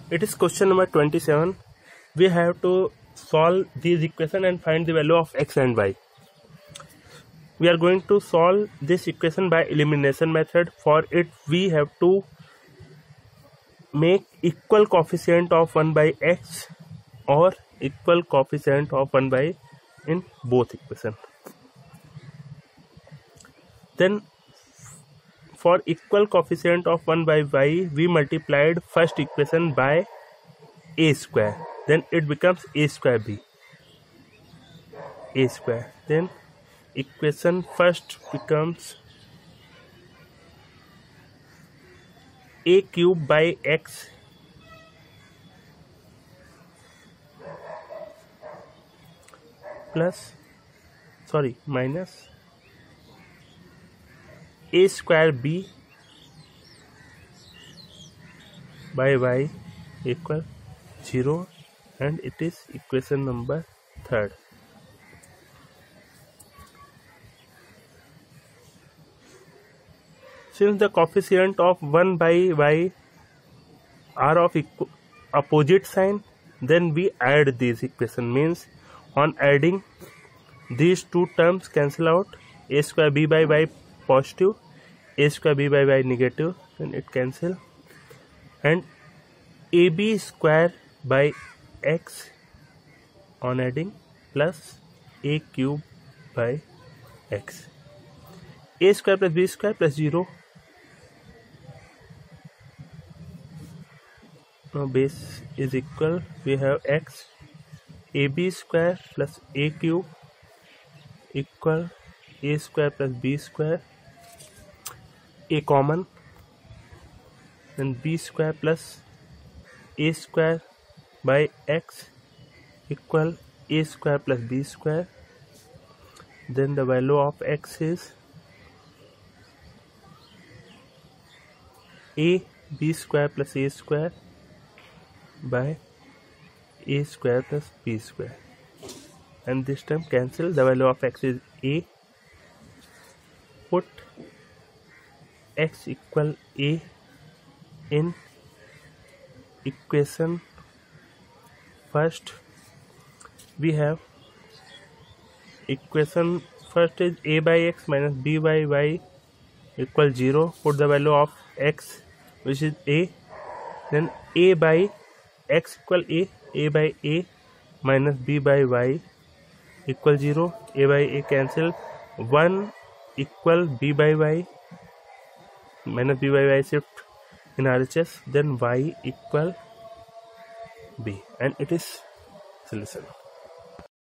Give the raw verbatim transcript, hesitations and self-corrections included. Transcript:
It is question number twenty-seven. We have to solve these equation and find the value of x and y. We are going to solve this equation by elimination method. For it, we have to make equal coefficient of one by x or equal coefficient of one by in both equation. Then for equal coefficient of one by y, we multiplied first equation by a square, then it becomes a square b, a square. Then equation first becomes a cube by x plus sorry minus a square b by y equal zero, and it is equation number third. Since the coefficient of one by y are of opposite sign, then we add these equation. Means on adding these two terms cancel out, a square b by y positive, a square b by y negative, then it cancel, and ab square by x on adding plus a cube by x, a square plus b square plus zero. Now base is equal, we have x, ab square plus a cube equal a square plus b square, a common, then b square plus a square by x equal a square plus b square. Then the value of x is a b square plus a square by a square plus b square, and this term cancel. The value of x is a. Put x equal a in equation first. We have equation first is a by x minus b by y equal zero. Put the value of x, which is a, then a by x equal a, a by a minus b by y equal zero, a by a cancel, one equal b by y minus b by y shift in R H S, then y equal b, and it is solution.